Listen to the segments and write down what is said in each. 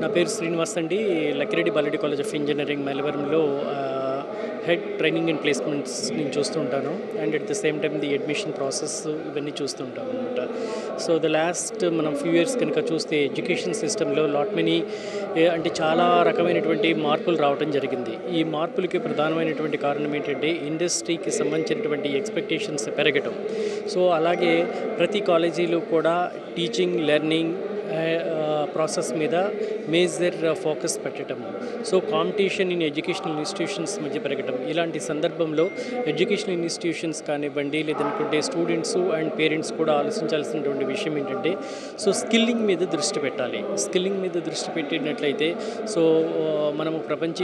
నా పేరు శ్రీనివాస్ అండి. Lakkireddy Balareddy college of engineering మైలవరంలో హెడ్ ట్రైనింగ్ అండ్ ప్లేస్మెంట్స్ నేను చూస్తూ ఉంటాను. And at the same time the admission process ఇవన్నీ చూస్తూ ఉంటాను అనమాట. సో ద లాస్ట్ మనం ఫ్యూ ఇయర్స్ కనుక చూస్తే ఎడ్యుకేషన్ సిస్టంలో లాట్ మెనీ అంటే చాలా రకమైనటువంటి మార్పులు రావడం జరిగింది. ఈ మార్పులకి ప్రధానమైనటువంటి కారణం ఏంటంటే ఇండస్ట్రీకి సంబంధించినటువంటి ఎక్స్పెక్టేషన్స్ పెరగటం. సో అలాగే ప్రతి కాలేజీలో కూడా టీచింగ్ లెర్నింగ్ ప్రాసెస్ మీద మేజర్ ఫోకస్ పెట్టడము. So competition in educational institutions మధ్య పెరగడం. ఇలాంటి సందర్భంలో ఎడ్యుకేషనల్ ఇన్స్టిట్యూషన్స్ కానివ్వండి, లేదనుకుంటే స్టూడెంట్స్ అండ్ పేరెంట్స్ కూడా ఆలోచించాల్సినటువంటి విషయం ఏంటంటే సో స్కిల్లింగ్ మీద దృష్టి పెట్టాలి. స్కిల్లింగ్ మీద దృష్టి పెట్టినట్లయితే సో మనము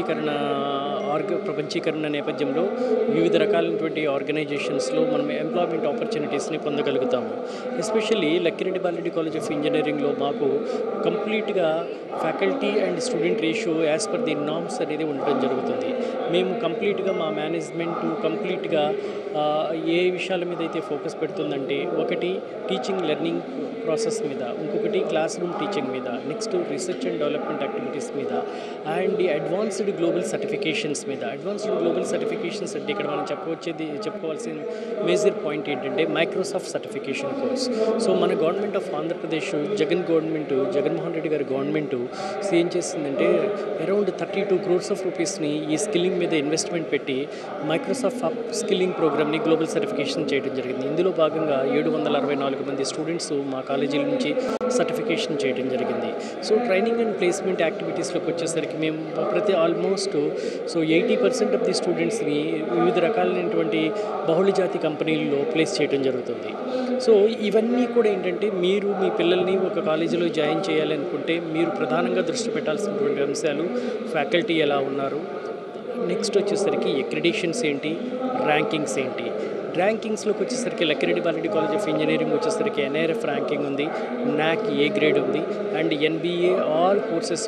ప్రపంచీకరణ నేపథ్యంలో వివిధ రకాలైనటువంటి ఆర్గనైజేషన్స్లో మనం ఎంప్లాయ్మెంట్ ఆపర్చునిటీస్ని పొందగలుగుతాము. Especially Lakkireddy Balareddy college of ఇంజనీరింగ్లో మాకు కంప్లీట్గా faculty and student ratio as per the norms అనేది ఉండడం జరుగుతుంది. మేము కంప్లీట్గా మా మేనేజ్మెంట్ కంప్లీట్గా ఏ విషయాల మీద అయితే ఫోకస్ పెడుతుందంటే ఒకటి టీచింగ్ లెర్నింగ్ ప్రాసెస్ మీద, ఇంకొకటి క్లాస్ రూమ్ టీచింగ్ మీద, next research and development activities మీద, and the advanced global certifications మీద. అడ్వాన్స్డ్ గ్లోబల్ సర్టిఫికేషన్స్ అంటే ఇక్కడ మనం చెప్పుకోవాల్సిన మేజర్ పాయింట్ ఏంటంటే మైక్రోసాఫ్ట్ సర్టిఫికేషన్ కోర్స్. సో మన గవర్నమెంట్ ఆఫ్ ఆంధ్రప్రదేశ్ జగన్మోహన్ రెడ్డి గారి గవర్నమెంట్ ఏం చేసిందంటే అరౌండ్ 32 crores ఆఫ్ రూపీస్ని ఈ స్కిల్లింగ్ మీద ఇన్వెస్ట్మెంట్ పెట్టి మైక్రోసాఫ్ట్ అప్ స్కిల్లింగ్ ప్రోగ్రామ్ని గ్లోబల్ సర్టిఫికేషన్ చేయడం జరిగింది. ఇందులో భాగంగా 764 మంది స్టూడెంట్స్ మా కాలేజీల నుంచి సర్టిఫికేషన్ చేయడం జరిగింది. సో ట్రైనింగ్ అండ్ ప్లేస్మెంట్ యాక్టివిటీస్లోకి వచ్చేసరికి మేము ఆల్మోస్ట్ 80% ఆఫ్ ది స్టూడెంట్స్ని వివిధ రకాలైనటువంటి బహుళజాతి కంపెనీల్లో ప్లేస్ చేయడం జరుగుతుంది. సో ఇవన్నీ కూడా ఏంటంటే మీరు మీ పిల్లల్ని ఒక కాలేజీలో జాయిన్ చేయాలనుకుంటే మీరు ప్రధానంగా దృష్టి పెట్టాల్సినటువంటి అంశాలు ఫ్యాకల్టీ ఎలా ఉన్నారు, నెక్స్ట్ వచ్చేసరికి అక్రిడిషన్స్ ఏంటి, ర్యాంకింగ్స్ ఏంటి. ర్యాంకింగ్స్లోకి వచ్చేసరికి Lakkireddy Balareddy college of engineering వచ్చేసరికి NIRF ర్యాంకింగ్ ఉంది, NAC A గ్రేడ్ ఉంది, అండ్ NBA ఆల్ కోర్సెస్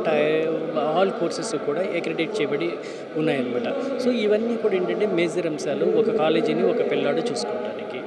కూడా అక్రిడేట్ చేయబడి ఉన్నాయన్నమాట. సో ఇవన్నీ కూడా ఏంటంటే మేజర్ అంశాలు ఒక కాలేజీని ఒక పిల్లాడు చూసుకోవడానికి.